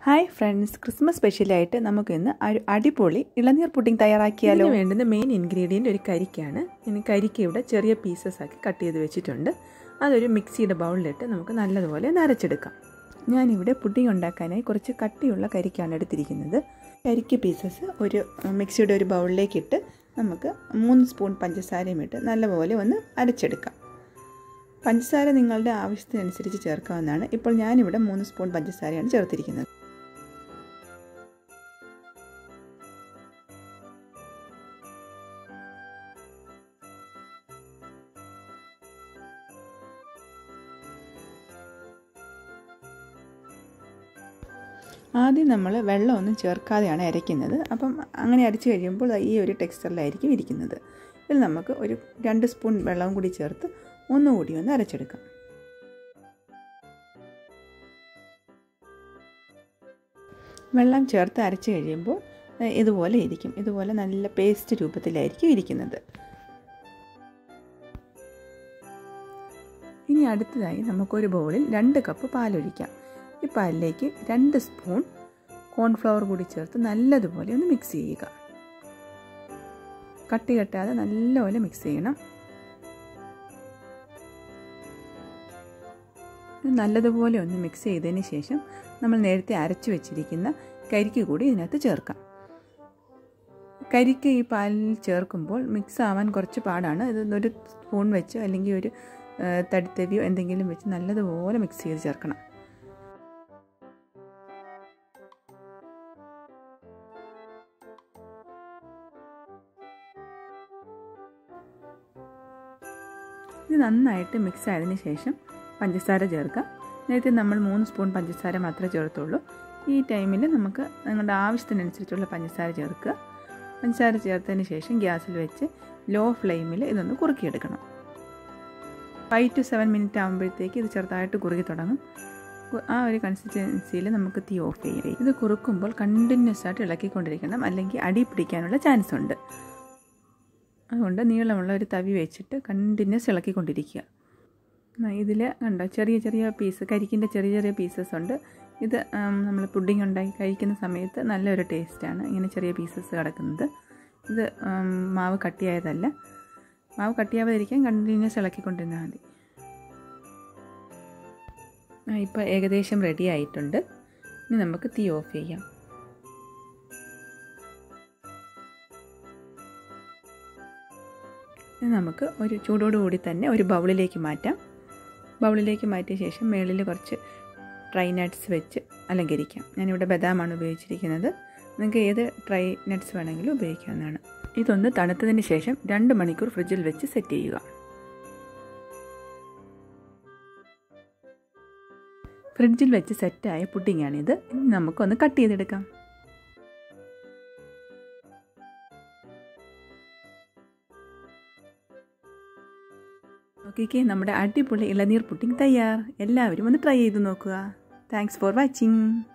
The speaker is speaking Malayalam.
ഹായ് ഫ്രണ്ട്സ്, ക്രിസ്മസ് സ്പെഷ്യലായിട്ട് നമുക്ക് ഇന്ന് അടിപൊളി ഇളനീർ പുഡിംഗ് തയ്യാറാക്കിയാലോ. വേണ്ടുന്ന മെയിൻ ഇൻഗ്രീഡിയൻറ്റ് ഒരു കരിക്കാണ്. ഇനി കരിക്ക ഇവിടെ ചെറിയ പീസസ് ആക്കി കട്ട് ചെയ്ത് വെച്ചിട്ടുണ്ട്. അതൊരു മിക്സിയുടെ ബൗളിലിട്ട് നമുക്ക് നല്ലതുപോലെ നരച്ചെടുക്കാം. ഞാനിവിടെ പുഡിംഗ് ഉണ്ടാക്കാനായി കുറച്ച് കട്ടിയുള്ള കരിക്കാണ് എടുത്തിരിക്കുന്നത്. കരിക്ക് പീസസ് ഒരു മിക്സിയുടെ ഒരു ബൗളിലേക്കിട്ട് നമുക്ക് 3 സ്പൂൺ പഞ്ചസാരയും ഇട്ട് നല്ലപോലെ ഒന്ന് അരച്ചെടുക്കാം. പഞ്ചസാര നിങ്ങളുടെ ആവശ്യത്തിനനുസരിച്ച് ചേർക്കാവുന്നതാണ്. ഇപ്പോൾ ഞാനിവിടെ 3 സ്പൂൺ പഞ്ചസാരയാണ് ചേർത്തിരിക്കുന്നത്. ആദ്യം നമ്മൾ വെള്ളമൊന്നും ചേർക്കാതെയാണ് അരയ്ക്കുന്നത്. അപ്പം അങ്ങനെ അരച്ച് കഴിയുമ്പോൾ ഈ ഒരു ടെക്സ്ചറിലായിരിക്കും ഇരിക്കുന്നത്. ഇതിൽ നമുക്ക് ഒരു 2 സ്പൂൺ വെള്ളവും കൂടി ചേർത്ത് ഒന്നുകൂടി ഒന്ന് അരച്ചെടുക്കാം. വെള്ളം ചേർത്ത് അരച്ച് കഴിയുമ്പോൾ ഇതുപോലെ ഇരിക്കും. ഇതുപോലെ നല്ല പേസ്റ്റ് രൂപത്തിലായിരിക്കും ഇരിക്കുന്നത്. ഇനി അടുത്തതായി നമുക്കൊരു ബൗളിൽ 2 കപ്പ് പാലൊഴിക്കാം. ഈ പാലിലേക്ക് 2 സ്പൂൺ കോൺഫ്ലവർ കൂടി ചേർത്ത് നല്ലതുപോലെ ഒന്ന് മിക്സ് ചെയ്യുക. കട്ടി കെട്ടാതെ നല്ലപോലെ മിക്സ് ചെയ്യണം. നല്ലതുപോലെ ഒന്ന് മിക്സ് ചെയ്തതിന് ശേഷം നമ്മൾ നേരത്തെ അരച്ചു വെച്ചിരിക്കുന്ന കരിക്ക് കൂടി ഇതിനകത്ത് ചേർക്കാം. കരിക്ക് ഈ പാലിൽ ചേർക്കുമ്പോൾ മിക്സ് ആവാൻ കുറച്ച് പാടാണ്. ഇതൊരു സ്പൂൺ വെച്ചോ അല്ലെങ്കിൽ ഒരു തടിത്തവിയോ എന്തെങ്കിലും വെച്ച് നല്ലതുപോലെ മിക്സ് ചെയ്ത് ചേർക്കണം. ഇത് നന്നായിട്ട് മിക്സ് ആയതിനു ശേഷം പഞ്ചസാര ചേർക്കാം. നേരത്തെ നമ്മൾ 3 സ്പൂൺ പഞ്ചസാര മാത്രമേ ചേർത്തുള്ളൂ. ഈ ടൈമിൽ നമുക്ക് നിങ്ങളുടെ ആവശ്യത്തിനനുസരിച്ചുള്ള പഞ്ചസാര ചേർക്കുക. പഞ്ചസാര ചേർത്തതിന് ശേഷം ഗ്യാസിൽ വെച്ച് ലോ ഫ്ലെയിമിൽ ഇതൊന്ന് കുറുക്കിയെടുക്കണം. 5 to 7 മിനിറ്റ് ആകുമ്പോഴത്തേക്ക് ഇത് ചെറുതായിട്ട് കുറുകി തുടങ്ങും. ആ ഒരു കൺസിസ്റ്റൻസിയിൽ നമുക്ക് തീ ഓഫ് ചെയ്യാം. ഇത് കുറുക്കുമ്പോൾ കണ്ടിന്യൂസ് ആയിട്ട് ഇളക്കിക്കൊണ്ടിരിക്കണം, അല്ലെങ്കിൽ അടി പിടിക്കാനുള്ള ചാൻസ് ഉണ്ട്. അതുകൊണ്ട് നീളമുള്ള ഒരു തവി വെച്ചിട്ട് കണ്ടിന്യൂസ് ഇളക്കിക്കൊണ്ടിരിക്കുക. ഇതിൽ കണ്ടോ ചെറിയ ചെറിയ പീസ്, കരിക്കിൻ്റെ ചെറിയ ചെറിയ പീസസ് ഉണ്ട്. ഇത് നമ്മൾ പുഡിംഗ് ഉണ്ടാക്കി കഴിക്കുന്ന സമയത്ത് നല്ലൊരു ടേസ്റ്റാണ് ഇങ്ങനെ ചെറിയ പീസസ് കിടക്കുന്നത്. ഇത് മാവ് കട്ടിയായതല്ല. മാവ് കട്ടിയാവാതിരിക്കാൻ കണ്ടിന്യൂസ് ഇളക്കിക്കൊണ്ടിരുന്നാൽ മതി. ഇപ്പോൾ ഏകദേശം റെഡി ആയിട്ടുണ്ട്. ഇനി നമുക്ക് തീ ഓഫ് ചെയ്യാം. നമുക്ക് ഒരു ചൂടോടുകൂടി തന്നെ ഒരു ബൗളിലേക്ക് മാറ്റാം. ബൗളിലേക്ക് മാറ്റിയ ശേഷം മുകളിൽ കുറച്ച് ഡ്രൈ നട്ട്സ് വെച്ച് അലങ്കരിക്കാം. ഞാനിവിടെ ബദാമാണ് ഉപയോഗിച്ചിരിക്കുന്നത്. നിങ്ങൾക്ക് ഏത് ഡ്രൈ നട്ട്സ് വേണമെങ്കിലും ഉപയോഗിക്കാവുന്നതാണ്. ഇതൊന്ന് തണുത്തതിന് ശേഷം 2 മണിക്കൂർ ഫ്രിഡ്ജിൽ വെച്ച് സെറ്റ് ചെയ്യുക. ഫ്രിഡ്ജിൽ വെച്ച് സെറ്റായ പുഡിങ്ങാണിത്. ഇനി നമുക്കൊന്ന് കട്ട് ചെയ്തെടുക്കാം. നോക്കിക്കേ, നമ്മുടെ അടിപൊളി ഇളനീർ പുഡിംഗ് തയ്യാർ. എല്ലാവരും ഒന്ന് ട്രൈ ചെയ്ത് നോക്കുക. Thanks for watching.